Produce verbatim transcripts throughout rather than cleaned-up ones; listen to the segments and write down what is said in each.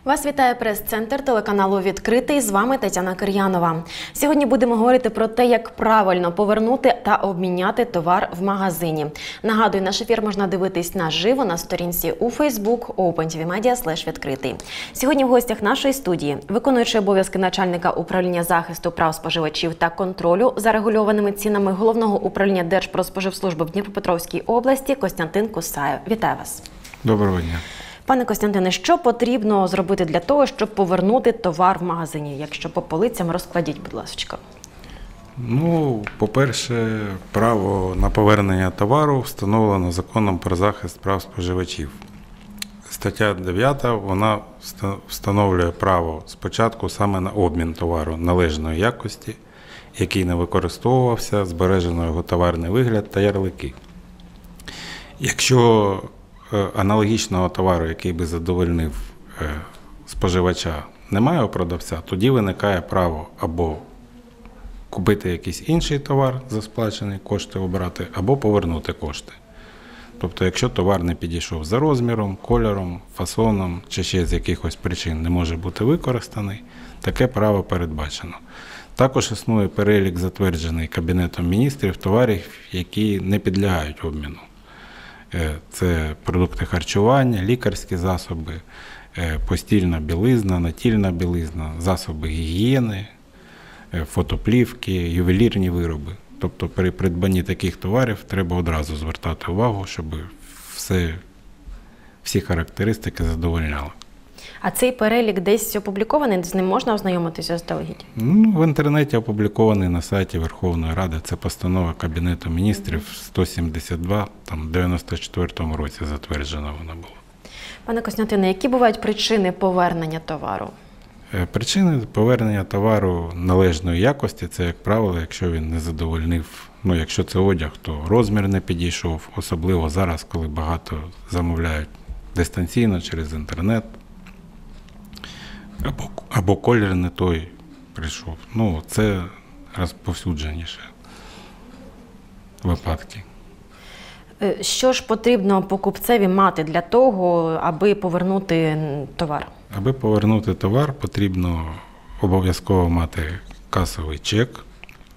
Вас вітає прес-центр телеканалу «Відкритий». З вами Тетяна Кир'янова. Сьогодні будемо говорити про те, як правильно повернути та обміняти товар в магазині. Нагадую, наш ефір можна дивитись наживо на сторінці у Facebook OpenTVMedia слеш відкритий. Сьогодні в гостях нашої студії виконуючий обов'язки начальника управління захисту прав споживачів та контролю за регульованими цінами Головного управління Держпродспоживслужби в Дніпропетровській області Костянтин Кусаєв. Вітаю вас. Доброго дня. Пане Костянтине, що потрібно зробити для того, щоб повернути товар в магазині? Якщо по полицям, розкладіть, будь ласка. Ну, по-перше, право на повернення товару встановлено Законом про захист прав споживачів. Стаття дев'ята, вона встановлює право спочатку саме на обмін товару належної якості, який не використовувався, збережено його товарний вигляд та ярлики. Якщо аналогічного товару, який би задовольнив споживача, немає у продавця, тоді виникає право або купити якийсь інший товар за сплачені кошти, обрати, або повернути кошти. Тобто, якщо товар не підійшов за розміром, кольором, фасоном, чи ще з якихось причин не може бути використаний, таке право передбачено. Також існує перелік, затверджений Кабінетом міністрів, товарів, які не підлягають обміну. Це продукти харчування, лікарські засоби, постільна білизна, натільна білизна, засоби гігієни, фотоплівки, ювелірні вироби. Тобто при придбанні таких товарів треба одразу звертати увагу, щоб все, всі характеристики задовольняли. А цей перелік десь опублікований, з ним можна ознайомитися заздалегідь? Ну, в інтернеті опублікований на сайті Верховної Ради. Це постанова Кабінету міністрів сто сімдесят два, там в дев'яносто четвертому році затверджена вона була. Пане Костянтине, які бувають причини повернення товару? Причини повернення товару належної якості – це, як правило, якщо він не задовольнив, ну, якщо це одяг, то розмір не підійшов, особливо зараз, коли багато замовляють дистанційно через інтернет, або, або колір не той прийшов. Ну, це розповсюдженіше випадки. Що ж потрібно покупцеві мати для того, аби повернути товар? Аби повернути товар, потрібно обов'язково мати касовий чек.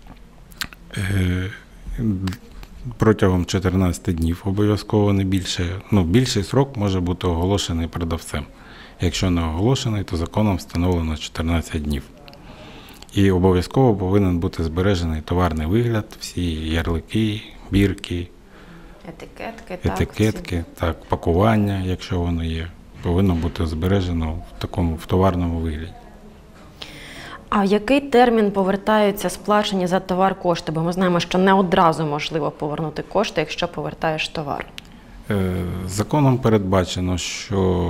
Протягом чотирнадцяти днів обов'язково, не більше. Ну, більший срок може бути оголошений продавцем. Якщо не оголошений, то законом встановлено чотирнадцять днів. І обов'язково повинен бути збережений товарний вигляд, всі ярлики, бірки, етикетки, етикетки так, так, пакування, якщо воно є, повинно бути збережено в такому в товарному вигляді. А в який термін повертаються сплачені за товар кошти? Бо ми знаємо, що не одразу можливо повернути кошти, якщо повертаєш товар. Законом передбачено, що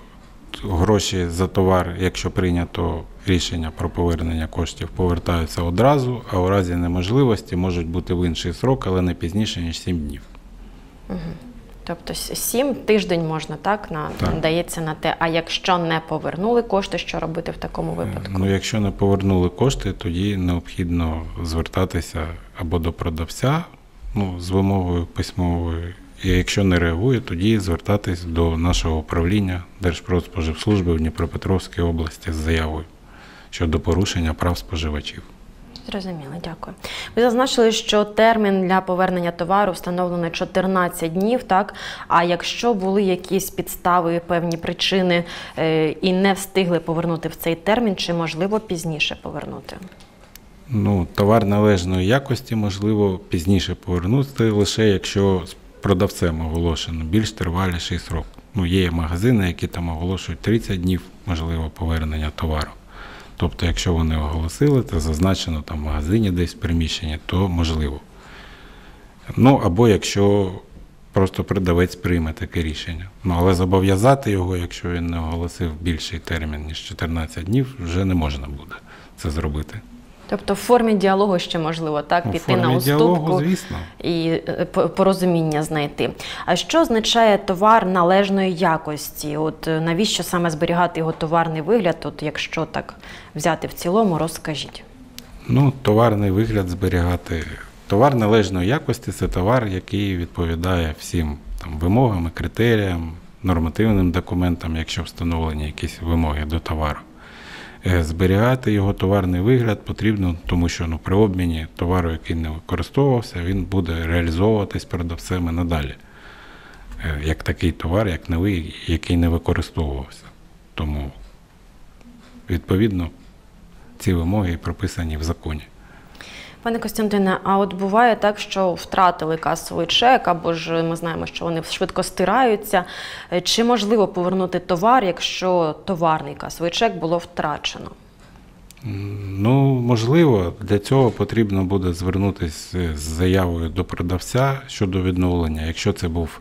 гроші за товар, якщо прийнято рішення про повернення коштів, повертаються одразу, а у разі неможливості можуть бути в інший срок, але не пізніше, ніж сім днів. Угу. Тобто сім тиждень можна, так, на, так, дається на те. А якщо не повернули кошти, що робити в такому випадку? Ну, якщо не повернули кошти, тоді необхідно звертатися або до продавця, ну, з вимогою письмовою. І якщо не реагує, тоді звертатись до нашого управління Держпродспоживслужби в Дніпропетровській області з заявою щодо порушення прав споживачів. Зрозуміло, дякую. Ви зазначили, що термін для повернення товару встановлено чотирнадцять днів, так? А якщо були якісь підстави, певні причини е, і не встигли повернути в цей термін, чи можливо пізніше повернути? Ну, товар належної якості можливо пізніше повернути, лише якщо з продавцем оголошено більш триваліший срок. Ну, є магазини, які там оголошують тридцять днів, можливо, повернення товару. Тобто, якщо вони оголосили, це зазначено там в магазині десь в приміщенні, то можливо. Ну, або якщо просто продавець прийме таке рішення. Ну, але зобов'язати його, якщо він не оголосив більший термін, ніж чотирнадцять днів, вже не можна буде це зробити. Тобто в формі діалогу ще можливо, так, піти на уступку діалогу, звісно, і порозуміння знайти. А що означає товар належної якості? От навіщо саме зберігати його товарний вигляд, от якщо так взяти в цілому, розкажіть. Ну, товарний вигляд зберігати. Товар належної якості – це товар, який відповідає всім там вимогам і критеріям нормативним документам, якщо встановлені якісь вимоги до товару. Зберігати його товарний вигляд потрібно, тому що ну, при обміні товару, який не використовувався, він буде реалізовуватись продавцем і надалі. Як такий товар, як новий, який не використовувався. Тому, відповідно, ці вимоги прописані в законі. Пане Костянтине, а от буває так, що втратили касовий чек, або ж ми знаємо, що вони швидко стираються. Чи можливо повернути товар, якщо товарний касовий чек було втрачено? Ну, можливо, для цього потрібно буде звернутися з заявою до продавця щодо відновлення. Якщо це був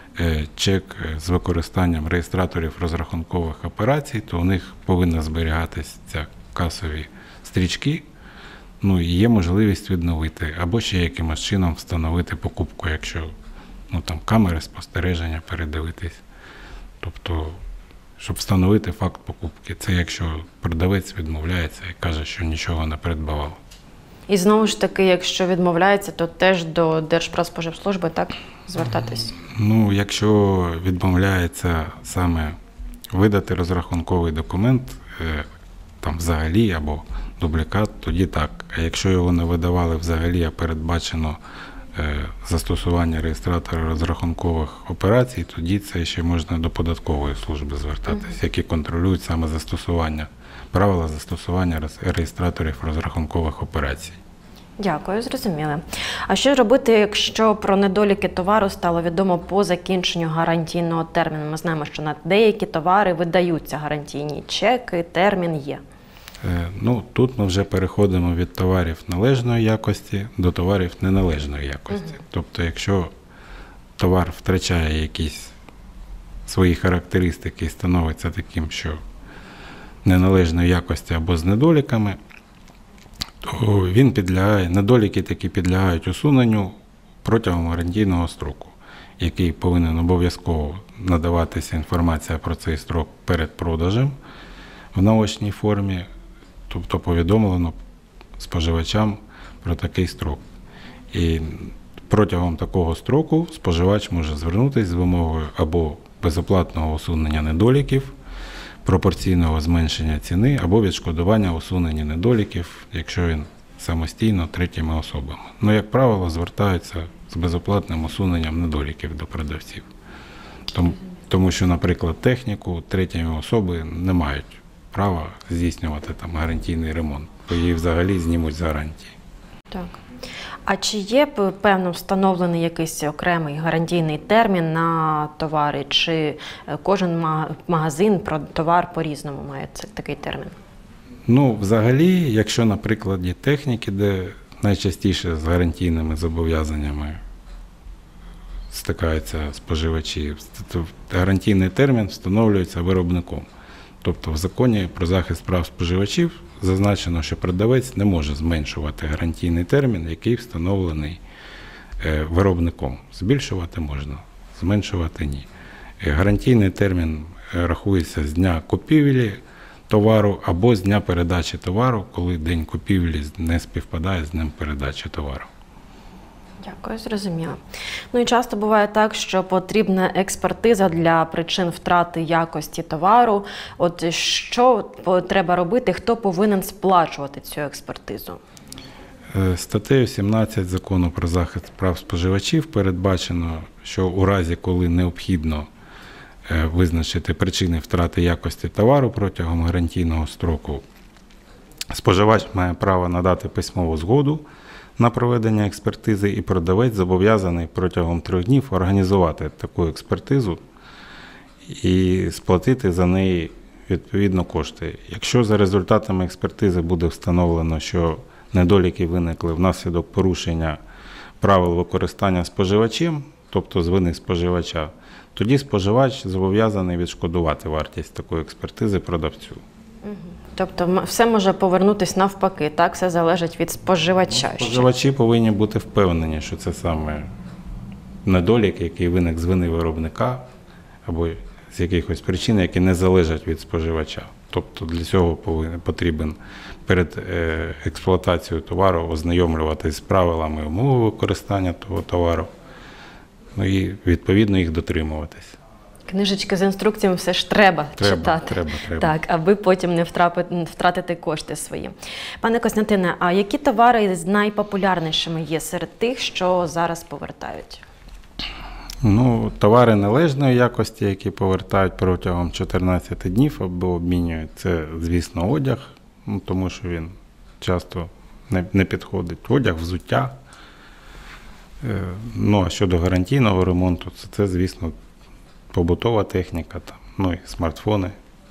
чек з використанням реєстраторів розрахункових операцій, то у них повинна зберігатися ця касові стрічки. Ну, і є можливість відновити, або ще якимось чином встановити покупку, якщо ну, там, камери спостереження передивитись. Тобто, щоб встановити факт покупки. Це якщо продавець відмовляється і каже, що нічого не придбавав. І знову ж таки, якщо відмовляється, то теж до Держпродспоживслужби так звертатись? Ну, якщо відмовляється саме видати розрахунковий документ, там взагалі, або дублікат, тоді так. А якщо його не видавали взагалі, а передбачено е, застосування реєстратора розрахункових операцій, тоді це ще можна до податкової служби звертатись, mm-hmm. які контролюють саме застосування, правила застосування реєстраторів розрахункових операцій. Дякую, зрозуміли. А що робити, якщо про недоліки товару стало відомо по закінченню гарантійного терміну? Ми знаємо, що на деякі товари видаються гарантійні чеки, термін є. Ну, тут ми вже переходимо від товарів належної якості до товарів неналежної якості. Угу. Тобто, якщо товар втрачає якісь свої характеристики і становиться таким, що неналежної якості або з недоліками, то він підлягає, недоліки такі підлягають усуненню протягом гарантійного строку, який повинен обов'язково надаватися інформація про цей строк перед продажем в наочній формі, тобто повідомлено споживачам про такий строк. І протягом такого строку споживач може звернутися з вимогою або безоплатного усунення недоліків, пропорційного зменшення ціни, або відшкодування усунення недоліків, якщо він самостійно третіми особами. Ну, як правило, звертаються з безоплатним усуненням недоліків до продавців. Тому, тому що, наприклад, техніку третіми особи не мають права здійснювати там гарантійний ремонт, бо її взагалі знімуть з гарантії. Так. А чи є певно встановлений якийсь окремий гарантійний термін на товари, чи кожен магазин про товар по-різному має такий термін? Ну, взагалі, якщо на прикладі техніки, де найчастіше з гарантійними зобов'язаннями стикаються споживачі, то гарантійний термін встановлюється виробником. Тобто в законі про захист прав споживачів зазначено, що продавець не може зменшувати гарантійний термін, який встановлений виробником. Збільшувати можна, зменшувати ні. Гарантійний термін рахується з дня купівлі товару або з дня передачі товару, коли день купівлі не співпадає з днем передачі товару. Дякую, зрозуміло. Ну і часто буває так, що потрібна експертиза для причин втрати якості товару. От що треба робити, хто повинен сплачувати цю експертизу? Статтею сімнадцять Закону про захист прав споживачів передбачено, що у разі, коли необхідно визначити причини втрати якості товару протягом гарантійного строку, споживач має право надати письмову згоду на проведення експертизи, і продавець зобов'язаний протягом трьох днів організувати таку експертизу і сплатити за неї відповідно кошти. Якщо за результатами експертизи буде встановлено, що недоліки виникли внаслідок порушення правил використання споживачем, тобто з вини споживача, тоді споживач зобов'язаний відшкодувати вартість такої експертизи продавцю. Тобто все може повернутися навпаки, так? Все залежить від споживача. Ну, споживачі повинні бути впевнені, що це саме недолік, який виник з вини виробника або з якихось причин, які не залежать від споживача. Тобто для цього повинен, потрібен перед е, експлуатацією товару ознайомлюватись з правилами і умови використання того товару, ну і відповідно їх дотримуватись. Книжечки з інструкціями все ж треба, Треба, читати, треба, треба. Так, аби потім не втрапити, не втратити кошти свої. Пане Костянтине, а які товари з найпопулярнішими є серед тих, що зараз повертають? Ну, товари належної якості, які повертають протягом чотирнадцяти днів або обмінюють, це, звісно, одяг, ну, тому що він часто не, не підходить. Одяг, взуття. Е, ну, а щодо гарантійного ремонту, це, це звісно, побутова техніка, там, ну і смартфони.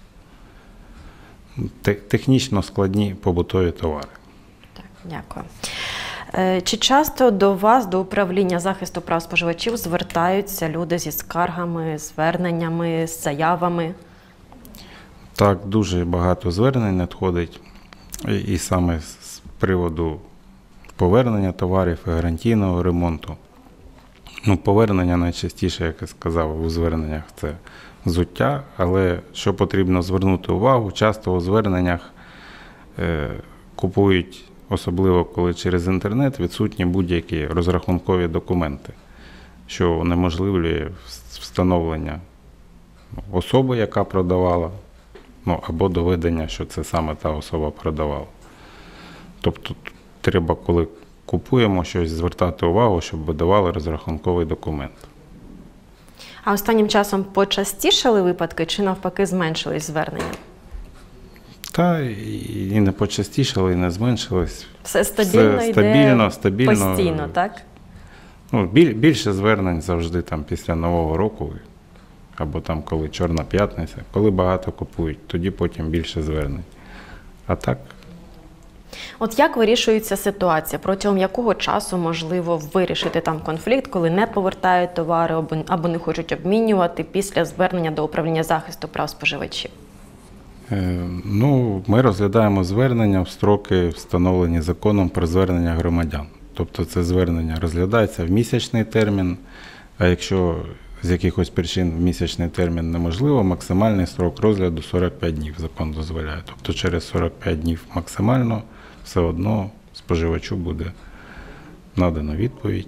Те- технічно складні побутові товари. Так, дякую. Е, Чи часто до вас, до управління захисту прав споживачів, звертаються люди зі скаргами, зверненнями, з заявами? Так, дуже багато звернень надходить, і, і саме з з приводу повернення товарів і гарантійного ремонту. Ну, повернення найчастіше, як я сказав, у зверненнях це взуття, але що потрібно звернути увагу, часто у зверненнях е, купують, особливо коли через інтернет, відсутні будь-які розрахункові документи, що унеможливлює вс- встановлення особи, яка продавала, ну, або доведення, що це саме та особа продавала. Тобто треба, коли купуємо щось, звертати увагу, щоб видавали розрахунковий документ. А останнім часом почастішали випадки чи навпаки зменшились звернення? Та і і не почастішало, і не зменшилось. Все стабільно Все йде стабільно, стабільно. постійно, так? Ну, біль- більше звернень завжди там після Нового року, або там коли Чорна п'ятниця, коли багато купують, тоді потім більше звернень. А так, От як вирішується ситуація? Протягом якого часу можливо вирішити там конфлікт, коли не повертають товари або, або не хочуть обмінювати після звернення до управління захисту прав споживачів? е, ну, ми розглядаємо звернення в строки, встановлені законом про звернення громадян. Тобто це звернення розглядається в місячний термін, а якщо з якихось причин в місячний термін неможливо, максимальний строк розгляду сорок п'ять днів закон дозволяє. Тобто через сорок п'ять днів максимально все одно споживачу буде надано відповідь.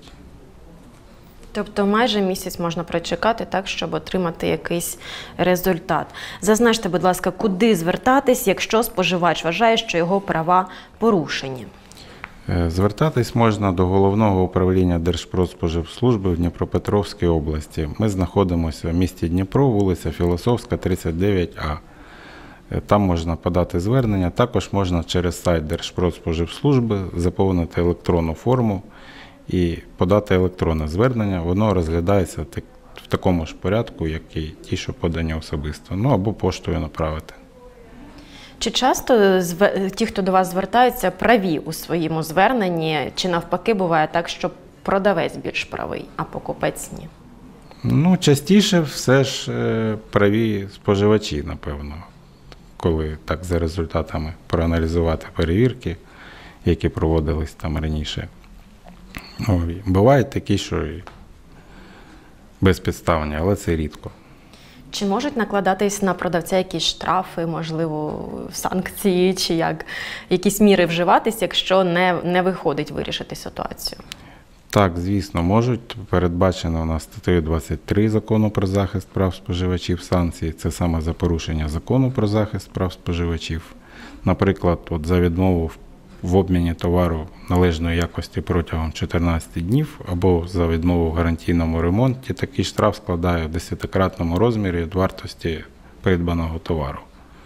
Тобто майже місяць можна прочекати так, щоб отримати якийсь результат. Зазначте, будь ласка, куди звертатись, якщо споживач вважає, що його права порушені? Е, Звертатись можна до Головного управління Держпродспоживслужби в Дніпропетровській області. Ми знаходимося в місті Дніпро, вулиця Філософська, тридцять дев'ять А. Е, Там можна подати звернення. Також можна через сайт Держпродспоживслужби заповнити електронну форму і подати електронне звернення. Воно розглядається так- в такому ж порядку, як і ті, що подані особисто. Ну або поштою направити. Чи часто зве- ті, хто до вас звертаються, праві у своєму зверненні, чи навпаки буває так, що продавець більш правий, а покупець ні? Ну, частіше все ж е, праві споживачі, напевно, коли так за результатами проаналізувати перевірки, які проводились там раніше. Ну, і бувають такі, що і безпідставні, але це рідко. Чи можуть накладатись на продавця якісь штрафи, можливо, санкції, чи як якісь міри вживатись, якщо не, не виходить вирішити ситуацію? Так, звісно, можуть. Передбачено у нас статтею двадцять три Закону про захист прав споживачів санкції. Це саме за порушення Закону про захист прав споживачів. Наприклад, от за відмову в- в обміні товару належної якості протягом чотирнадцяти днів або за відмову в гарантійному ремонті такий штраф складає в десятикратному розмірі від вартості придбаного товару.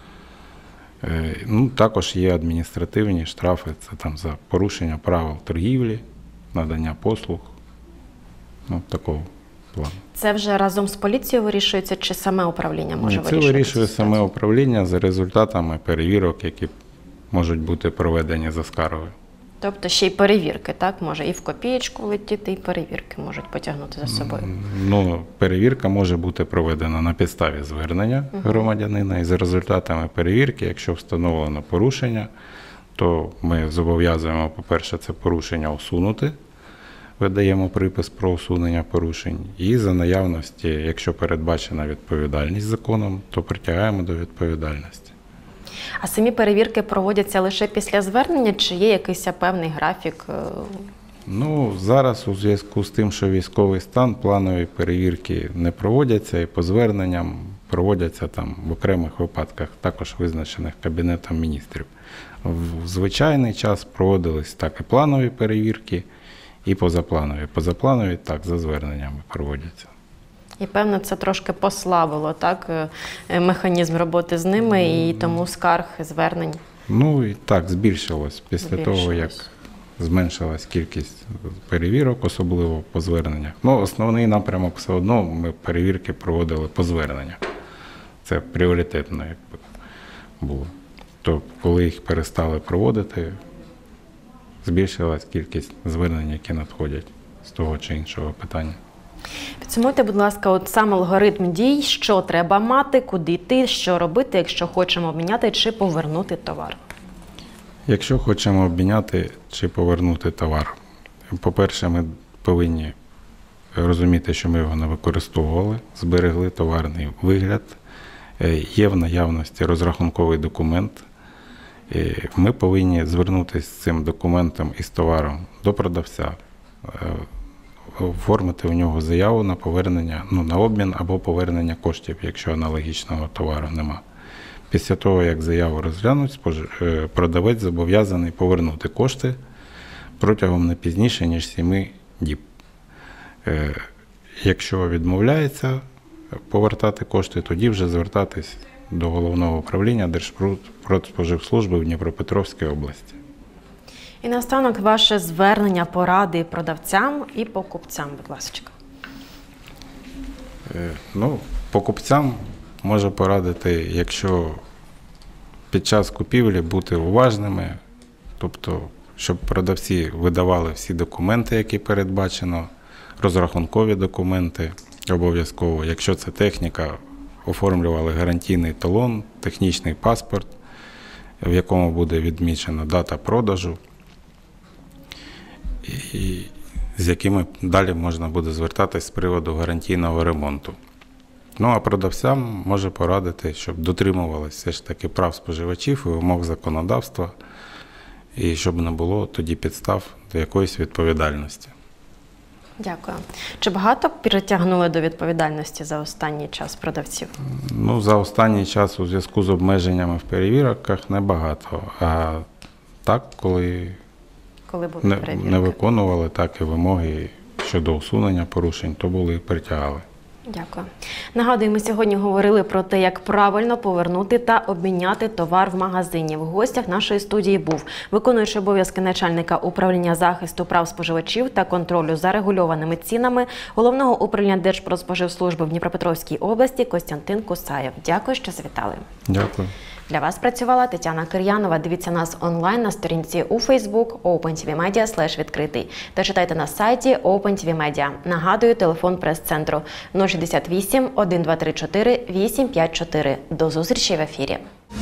Е, Ну, також є адміністративні штрафи, це там за порушення правил торгівлі, надання послуг, ну, такого плану. Це вже разом з поліцією вирішується, чи саме управління може Це вирішувати? вирішує цю саме ситуацію? управління за результатами перевірок, які можуть бути проведені за скаргою. Тобто ще й перевірки, так? Може і в копієчку летіти, і перевірки можуть потягнути за собою. Ну, перевірка може бути проведена на підставі звернення громадянина, і за результатами перевірки, якщо встановлено порушення, то ми зобов'язуємо, по-перше, це порушення усунути, видаємо припис про усунення порушень, і за наявності, якщо передбачена відповідальність законом, то притягаємо до відповідальності. А самі перевірки проводяться лише після звернення, чи є якийсь певний графік? е, Ну, зараз у зв'язку з тим, що військовий стан, планові перевірки не проводяться і по зверненням проводяться там в окремих випадках, також визначених Кабінетом міністрів. В звичайний час проводились так і планові перевірки, і позапланові. Позапланові так, за зверненнями проводяться. І, певно, це трошки послабило, так, е, механізм роботи з ними, і тому скарг, звернень. Ну і так, збільшилось після Збільшилось. того, як зменшилась кількість перевірок, особливо по зверненнях. Ну, основний напрямок все одно ми перевірки проводили по зверненнях. Це пріоритетно якби було. То коли їх перестали проводити, збільшилась кількість звернень, які надходять з того чи іншого питання. Підсумуйте, будь ласка, от сам алгоритм дій, що треба мати, куди йти, що робити, якщо хочемо обміняти чи повернути товар. Якщо хочемо обміняти чи повернути товар, по-перше, ми повинні розуміти, що ми його не використовували, зберегли товарний вигляд, є в наявності розрахунковий документ. Ми повинні звернутися з цим документом і з товаром до продавця, оформити у нього заяву на повернення, ну, на обмін або повернення коштів, якщо аналогічного товару нема. Після того, як заяву розглянуть, продавець зобов'язаний повернути кошти протягом не пізніше, ніж сім діб. Якщо відмовляється повертати кошти, тоді вже звертатись до Головного управління Держпродспоживслужби в Дніпропетровській області. І наостанок ваше звернення, поради продавцям і покупцям, будь ласка. Ну, покупцям можу порадити, якщо під час купівлі бути уважними, тобто, щоб продавці видавали всі документи, які передбачено, розрахункові документи обов'язково. Якщо це техніка, оформлювали гарантійний талон, технічний паспорт, в якому буде відмічена дата продажу, і з якими далі можна буде звертатись з приводу гарантійного ремонту. Ну, а продавцям може порадити, щоб дотримувалися все ж таки прав споживачів і вимог законодавства, і щоб не було тоді підстав до якоїсь відповідальності. Дякую. Чи багато притягнули до відповідальності за останній час продавців? Ну, за останній час у зв'язку з обмеженнями в перевірках небагато. А так, коли, Коли були не, перевірки? не виконували так і вимоги щодо усунення порушень, то були і притягали. Дякую. Нагадую, ми сьогодні говорили про те, як правильно повернути та обміняти товар в магазині. В гостях нашої студії був виконуючий обов'язки начальника управління захисту прав споживачів та контролю за регульованими цінами Головного управління Держпродспоживслужби в Дніпропетровській області Костянтин Кусаєв. Дякую, що завітали. Дякую. Для вас працювала Тетяна Кир'янова. Дивіться нас онлайн на сторінці у Facebook OpenTVMedia слеш відкритий та читайте на сайті OpenTVMedia. Нагадую, телефон прес-центру нуль шістдесят вісім, один два три чотири, вісім п'ять чотири. До зустрічі в ефірі.